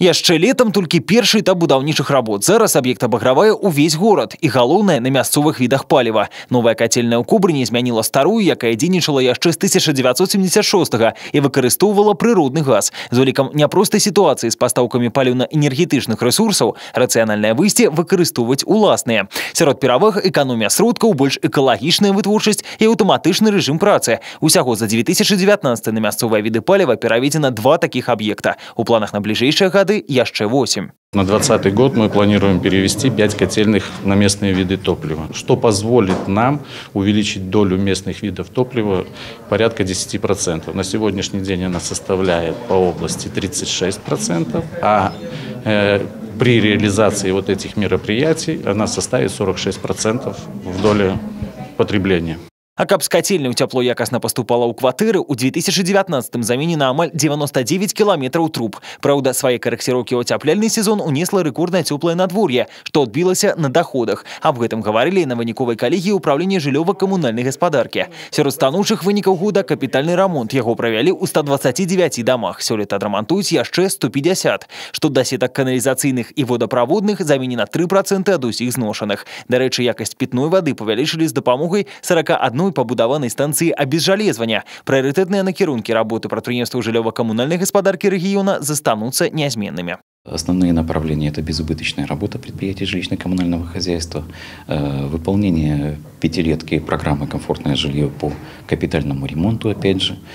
Яшчэ летом толькі першы этап будаўнічых работ. Зараз аб'ект абагравае ўвесь горад і галоўнае на мясцовых відах паліва. Новая кацельная ў Кубрыні змяніла старую, якая дзейнічала яшчэ з 1976-го і выкарыстоўвала прыродны газ. З улікам няпростай сітуацыі з пастаўкамі паліўна-энергетычных рэсурсаў рацыянальнае выйсце выкарыстоўваць уласныя. Сярод пераваг эканомія сродкаў, больш экалагічная вытворчасць і аўтаматычны рэжым працы. Усяго за 2019 на мясцовыя віды паліва пераведзена 2 такіх аб'екта. У планах на бліжэйшыя гады еще 8. На 2020 год мы планируем перевести 5 котельных на местные виды топлива, что позволит нам увеличить долю местных видов топлива порядка 10%. На сегодняшний день она составляет по области 36%, а при реализации вот этих мероприятий она составит 46% в доле потребления. А каб з кацельняў цяпло якасна паступала ў кватэры, у 2019-м заменена амаль 99 кіламетраў труб. Праўда, свае карэкціроўкі ў ацяпляльны сезон унесла рэкорднае цёплае надвор'е, што адбілася на даходах. Аб гэтым гаварылі на выніковай калегіі ўправлення жыллёва-камунальнай гаспадаркі. Сярод станоўчых вынікаў года капітальны рамонт. Яго правялі ў 129 дамах. Сёлета адрамантуюць яшчэ 150. Што да сетак каналізацыйных і водаправодных заменена 3% ад усіх зношаных. Дарэчы, якасць пітной вады павялічылі з дапамогай 41 пабудаванай станцыі абезжалезвання. Прыярытэтныя накірункі работы прадпрыемстваў жыллёва-камунальнай гаспадаркі рэгіёна застануцца нязменнымі. Основные направления – это безубыточная работа предприятий жилищно-коммунального хозяйства, выполнение пятилетки программы «Комфортное жилье» по капитальному ремонту, опять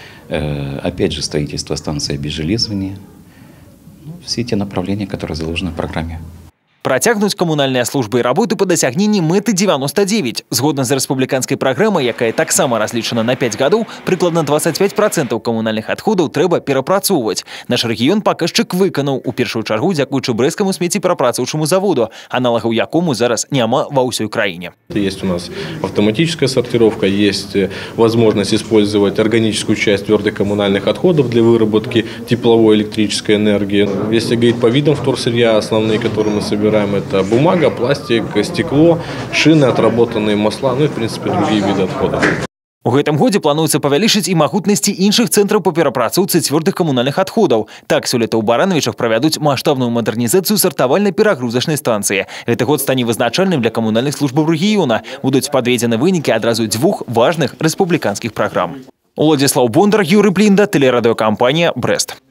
же строительство станции обезжалезвания. Все те направления, которые заложены в программе. Працягнуць камунальныя службы і работы па дасягненні мэты 99. Згодна з рэспубліканскай праграмай, якая таксама разлічана на 5 гадоў, прыкладна 25% камунальных адходаў трэба перапрацоўваць. Наш рэгіён паказчык выканаў, у першую чаргу дзякуючы брэсцкаму смеццеперапрацоўчаму заводу, аналагаў якому зараз няма ва ўсёй краіне. Есть у нас автоматическая сортировка, есть возможность использовать органическую часть твердых коммунальных отходов для выработки тепловой электрической энергии. Если говорить по видам вторсырья, основные, которые мы собираем, это бумага, пластик, стекло, шины, отработанные масла, ну и в принципе другие виды отходов. У гэтым годзе плануецца павялічыць і магутнасці іншых цэнтраў па перапрацоўцы цвёрдых камунальных адходаў. Так, сёлета ў Баранавічах правядуць маштабную мадэрнізацыю сартавальна-перагрузачнай станцыі. Гэты год стане вызначальным для камунальных службаў рэгіёна. Будуць падведзены вынікі адразу 2 важных рэспубліканскіх праграм. Уладзіслаў Бондар, Юрый Плінда, тэлерадыёкампанія «Брэст».